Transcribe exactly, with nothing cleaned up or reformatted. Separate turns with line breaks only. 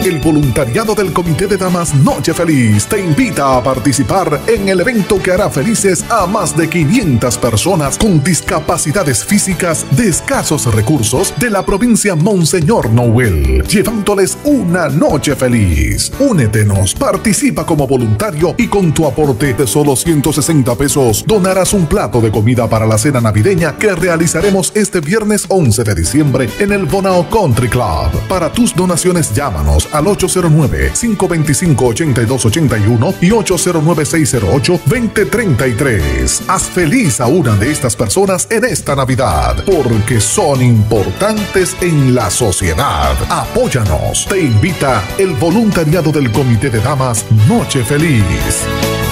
El voluntariado del Comité de Damas Noche Feliz te invita a participar en el evento que hará felices a más de quinientas personas con discapacidades físicas de escasos recursos de la provincia Monseñor Noel, llevándoles una noche feliz. Únetenos, participa como voluntario y con tu aporte de solo ciento sesenta pesos donarás un plato de comida para la cena navideña que realizaremos este viernes once de diciembre en el Bonao Country Club. Para tus donaciones llámanos al ocho cero nueve, cinco dos cinco, ocho dos ocho uno y ocho cero nueve, seis cero ocho, dos cero tres tres. Haz feliz a una de estas personas en esta Navidad, porque son importantes en la sociedad. Apóyanos. Te invita el voluntariado del Comité de Damas Noche Feliz.